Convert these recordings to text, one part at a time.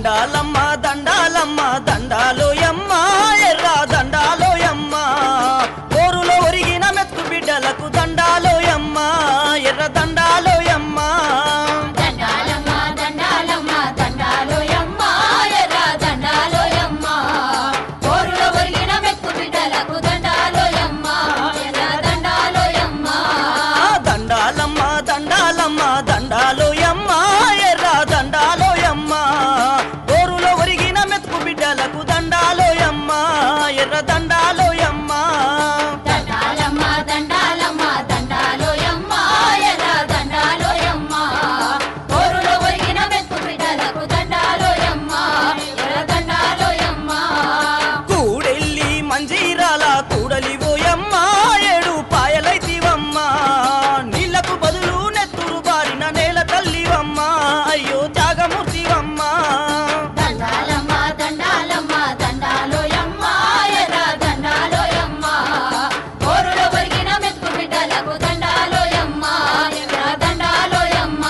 దండాలమ్మ దండాలమ్మ దండాలోయమ్మ ఎర్ర దండాలోయమ్మ కోరులో ఒరిగిన మెతుకు బిడ్డలకు దండాలోయమ్మ ఎర్ర దండాలోయమ్మ దండాలమ్మ దండాలమ్మ దండాలోయమ్మ ఎర్ర దండాలోయమ్మ కోరులో ఒరిగిన మెతుకు బిడ్డలకు దండాలోయమ్మ ఎర్ర దండాలోయమ్మ దండాలమ్మ దండాలమ్మ దండాలోయమ్మ ఎర్ర దండాలోయమ్మ కోరులో ఒరిగిన మెతుకు బిడ్డలకు దండాలోయమ్మ ఎర్ర దండాలోయమ్మ దండాలమ్మ దండాలమ్మ దండాలోయమ్మ ఎర్ర దండాలోయమ్మ కోరులో ఒరిగిన మెతుకు బిడ్డలకు దండాలోయమ్మ ఎర్ర దండాలోయమ్మ కూడెల్లి మంజీరాల కూడలివోయమ్మ ఏడు పాయలైతివమ్మ నీళ్లకు బదులు నెత్తురు బారిన నేల తల్లివమ్మ అయ్యో త్యాగమూర్తివమ్మ దండాలమ్మ దండాలమ్మ దండాలోయమ్మ ఎర్ర దండాలోయమ్మ కోరులో ఒరిగిన మెతుకు బిడ్డలకు దండాలోయమ్మ ఎర్ర దండాలోయమ్మ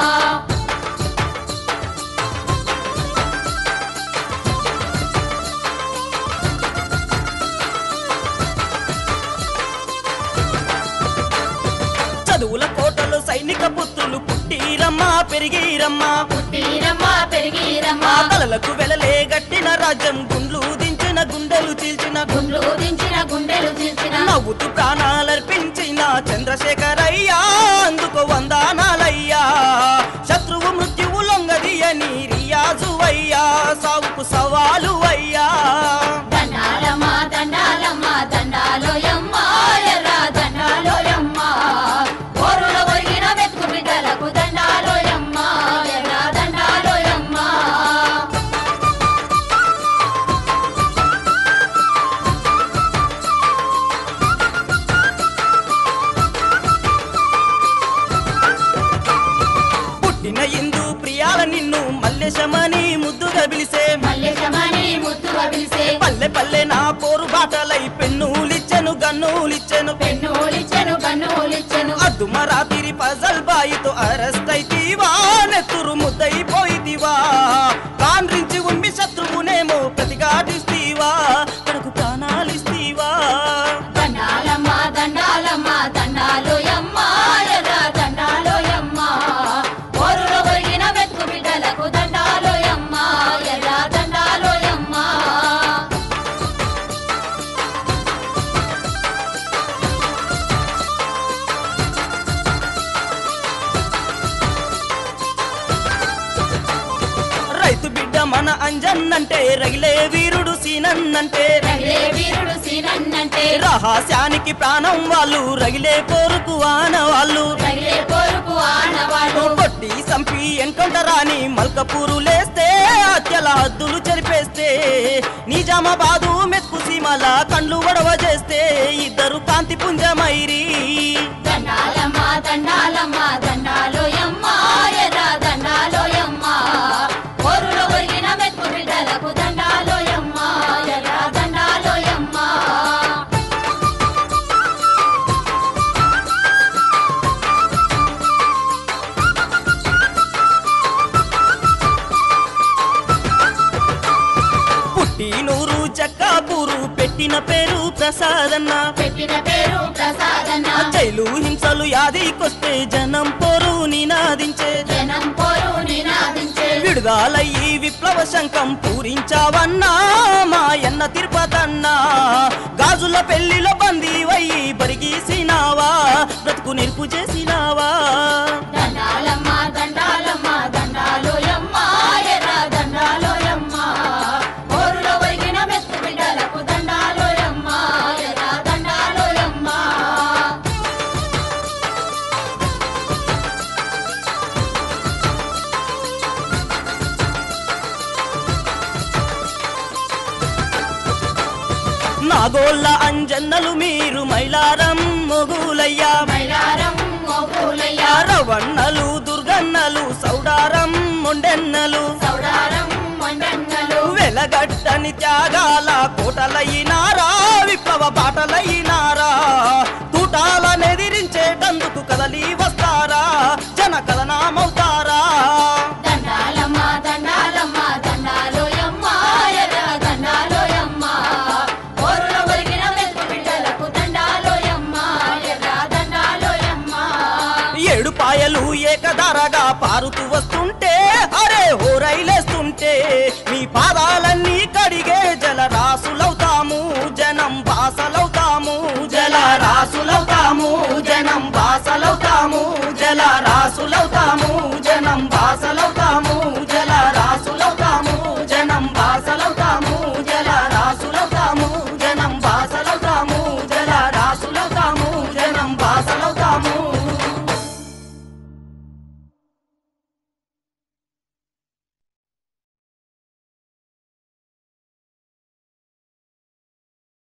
చదువుల కోటలు సైనిక పుత్రులు పుట్టిరమ్మ పెరిగిరమ్మ పుట్టిరమ్మ పెరిగిరమ్మ తలలకు వెలలే గట్టిన రాజ్యం గుండ్లు దించిన గుండెలు చీల్చిన గుండ్లు దించిన గుండెలు చీల్చిన నవ్వుతూ ప్రాణాలర్పించిన చంద్రశేఖరయ్యా అందుకు వందనాలయ్యా శత్రువు మృత్యువు లొంగదీయని రియాజువయ్యా సావుకు సవాలు అయ్యా దండాలమ్మ దండాలమ్మ దండాలోయమ్మ ఎర్ర దండాలోయమ్మ కోరులో ఒరిగిన మెతుకు బిడ్డలకు దండాలోయమ్మ ఎర్ర దండాలోయమ్మ పుట్టిన ఇందు ప్రియాల నిన్ను మల్లేశమని ముద్దుగా పిలిసే మల్లెశమని ముద్దుగా పిలిసే పల్లె పల్లె నా పోరు బాటలై పెన్నులిచ్చెను గన్నులిచ్చెను పెన్నులిచ్చెను కన్నులిచ్చెను అద్దుమ రాత్రి పజల్ బాయితో అరెస్ట్ అయితీవా నెత్తురు ముద్దయిపోయితివా కాన్రించి ఉమ్మి శత్రువునేమో ప్రతిఘాటిస్తీవా తనకు ప్రాణాలిస్తీవా దండాలమ్మ దండాలమ్మ దండాలోయమ్మ ఎర్ర దండాలోయమ్మ కోరులో ఒరిగిన మెతుకు బిడ్డలకు దండాలోయమ్మ ఎర్ర దండాలోయమ్మ రైతు బిడ్డ మన అంజన్నంటే రగిలే వీరుడు సీనన్నంటే రగిలే వీరుడు సీనన్నంటే రహస్యానికి ప్రాణం వాళ్ళు రగిలే పోరుకు ఆనవాళ్ళు రగిలే పోరుకు ఆనవాడు కొట్టి సంపి ఎన్కౌంటరాని మల్కపూరులేస్తే హత్యల హద్దులు చెరిపేస్తే నిజామాబాదు మెతుకు సీమల కండ్లు వడవ చేస్తే ఇద్దరు కాంతి పుంజమైరి దండాలమ్మ దండాలమ్మ దండాలోయమ్మ ఎర్ర దండాలోయమ్మ కోరులో ఒరిగిన మెతుకు బిడ్డలకు దండాలోయమ్మ ఎర్ర దండాలోయమ్మ పుట్టినూరు చక్కాపూరు పెట్టిన పేరు ప్రసాదన్న పెట్టిన పేరు ప్రసాదన జైలు హింసలు యాదికొస్తే జనం పోరు నినాదించే జనం పోరు నినాదించే విడుదలయ్యి విప్లవ శంఖం పూరించావన్నా మాయన్న తిరుపతన్నా గాజుల పెళ్లిలో బందీవయ్యి బరిగీసినావా బ్రతుకు నిలుపు చేసినావా దండాలమ్మ దండాలమ్మ దండాలోయమ్మ ఎర్ర దండాలోయమ్మ కోరులో ఒరిగిన మెతుకు బిడ్డలకు దండాలోయమ్మ ఎర్ర దండాలోయమ్మ నాగోళ్ళ అంజన్నలు మీరు మైలారం మొగులయ్యా మైలారం మోగులయ్య రవన్నలు దుర్గన్నలు సౌడారం మొండెన్నలు సౌడారం మండన్నలు వెలగట్టని త్యాగాల కోటలయ్యినారా విప్లవ బాటలయ్యినారా తూటాలనెదిరించేటందుకు కదలి వస్తారా జన కథనామవుతారా దండాలమ్మ దండాలమ్మ దండాలమ్మ పాయలు ఏకధారగా పారుతూ వస్తుంటే అరే హోరైలేస్తుంటే మీ పాదాలన్నీ కడిగే జలరాసులవుతాము జనం బాసలవుతాము జలరాసులవుతాము జనం బాసలవుతాము జలరాసులవుతాము జనం బాసలవుతాము